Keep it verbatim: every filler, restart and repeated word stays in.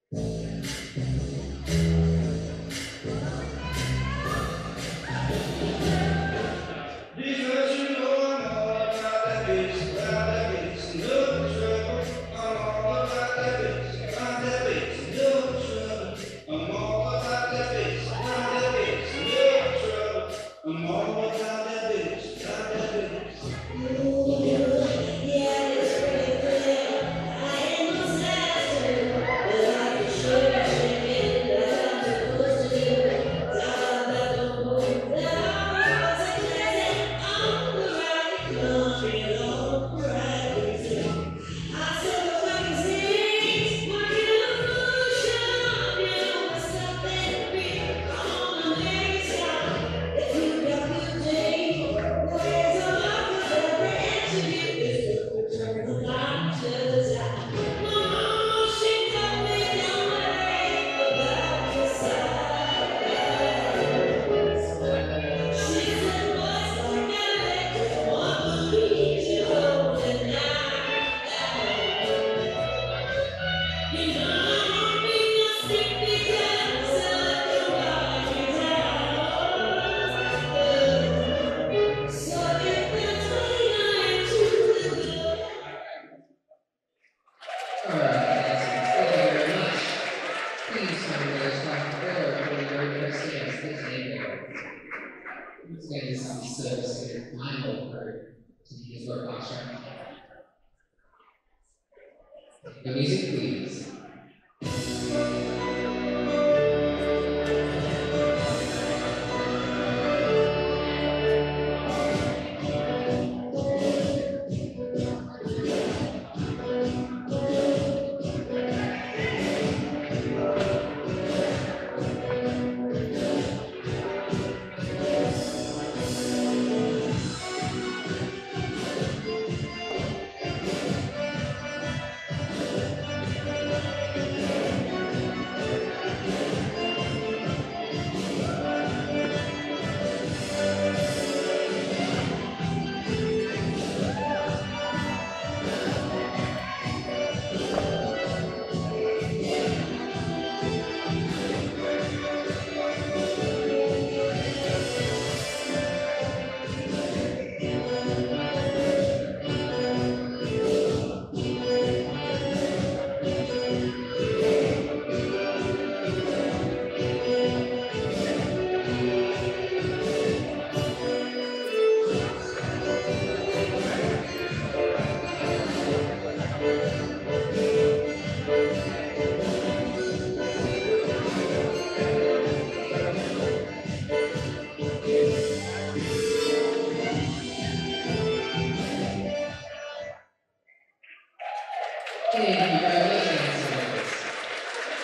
Because you know I'm all about that bass, about that bass, no trouble. I'm all about that bass, about that bass, no trouble. I'm all about that bass, about that bass, no trouble. I'm all about that bass, about that bass. Yeah, it's pretty clear. I ain't no disaster, but I can show you shaking like I'm supposed to do. Down that don't move down, I was a crazy on the right country, on the right reason. I said the fucking things, working on motion, you know, something real on the main side. If you got good day, where's the love of every attribute? It's the turn the line to the side. Mama, she told me don't worry about the side. She said, boys like Alex, one believes you hold it down. You know I won't be no stick because I can rock you down. So if that's what I choose to do. All right, thank you very much. Please come to the top floor for the very first dance this evening. It's going to be some service here. I'm over to his orchestra. The music, please. Thank you, congratulations.